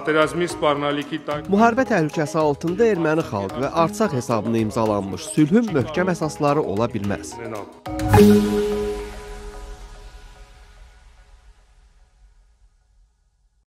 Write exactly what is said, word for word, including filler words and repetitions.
պատերազմի սպառնալիքի տակ Müharibə təhlükəsi altında erməni xalq və Artsaq hesabına imzalanmış sülhün möhkəm əsasları ola bilməz.